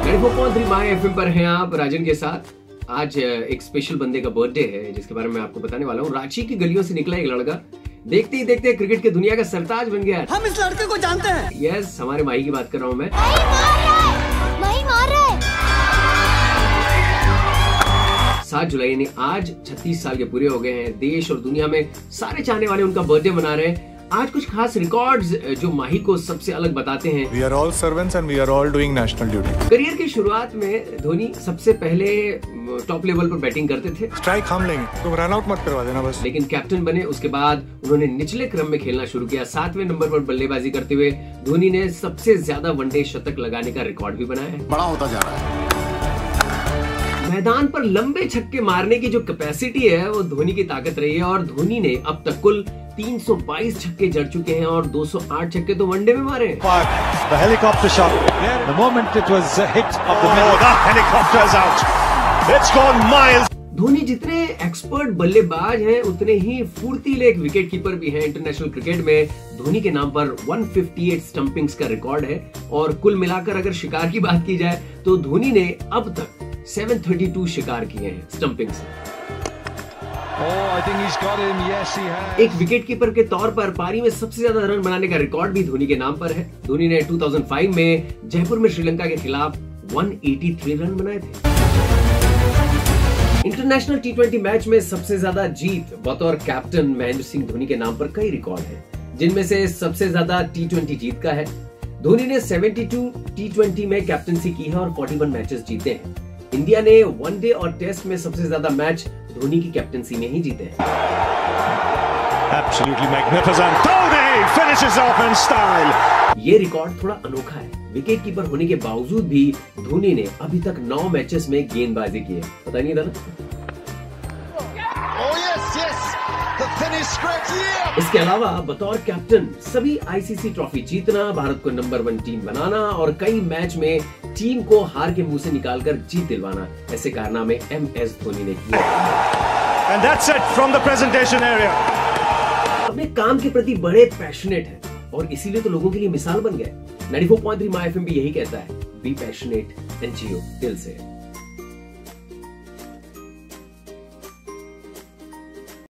94.3 my FM पर हैं आप राजन के साथ। आज एक स्पेशल बंदे का बर्थडे है जिसके बारे में आपको बताने वाला हूँ। रांची की गलियों से निकला एक लड़का, देखते ही देखते क्रिकेट की दुनिया का सरताज बन गया। हम इस लड़के को जानते हैं। यस, हमारे माही की बात कर रहा हूँ मैं। माही मार रहा है। 7 जुलाई यानी आज 36 साल के पूरे हो गए हैं। देश और दुनिया में सारे चाहने वाले उनका बर्थडे मना रहे हैं। आज कुछ खास रिकॉर्ड्स जो माही को सबसे अलग बताते हैं। We are all servants and we are all doing national duty. Career की शुरुआत में धोनी सबसे पहले टॉप लेवल पर बैटिंग करते थे। स्ट्राइक हम लेंगे, तुम रन आउट मत करवा देना बस। लेकिन कैप्टन बने उसके बाद उन्होंने निचले क्रम में खेलना शुरू किया। 7वें नंबर पर बल्लेबाजी करते हुए धोनी ने सबसे ज्यादा वनडे शतक लगाने का रिकॉर्ड भी बनाया है। बड़ा होता जा रहा है। मैदान पर लंबे छक्के मारने की जो कैपेसिटी है वो धोनी की ताकत रही है और धोनी ने अब तक कुल 322 छक्के जड़ चुके हैं और 208 छक्के तो वनडे में मारे हैं। The helicopter shot. The moment it was hit of the middle, that helicopter is out. It's gone miles. Dhoni जितने एक्सपर्ट बल्लेबाज हैं उतने ही फुर्तीले एक विकेट कीपर भी हैं। इंटरनेशनल क्रिकेट में धोनी के नाम पर 158 स्टंपिंग्स का रिकॉर्ड है और कुल मिलाकर अगर शिकार की बात की जाए तो धोनी ने अब तक 732 शिकार किए हैं स्टंपिंग से। I think he's got him. Yes, he has. एक विकेट कीपर के तौर पर पारी में सबसे ज्यादा रन बनाने का रिकॉर्ड भी धोनी के नाम पर है। धोनी ने 2005 में जयपुर में श्रीलंका के खिलाफ 183 रन बनाए थे। इंटरनेशनल टी20 मैच में सबसे ज्यादा जीत बतौर कैप्टन महेंद्र सिंह धोनी के नाम पर कई रिकॉर्ड हैं, जिनमें से सबसे ज्यादा टी20 जीत का है। धोनी ने 72 टी20 में कैप्टनसी की है और 41 मैचेस जीते हैं। इंडिया ने वनडे और टेस्ट में सबसे ज्यादा मैच धोनी की कैप्टनसी में ही जीते हैं। Absolutely magnificent. Dhoni finishes off in style. ये रिकॉर्ड थोड़ा अनोखा है। विकेट कीपर होने के बावजूद भी धोनी ने अभी तक 9 मैचेस में गेंदबाजी की है। पता नहीं था ना? Oh yes, yes. The finish stretch here. इसके अलावा बतौर कैप्टन सभी आईसीसी ट्रॉफी जीतना, भारत को नंबर 1 टीम बनाना और कई मैच में टीम को हार के मुंह से निकालकर जीत दिलवाना, ऐसे कारनामे MS धोनी ने किए। And that's it from the presentation area. अपने काम के प्रति बड़े पैशनेट हैं और इसीलिए तो लोगों के लिए मिसाल बन गए। 94.3 माय एफएम भी यही कहता है, बी पैशनेट एंड जियो दिल से।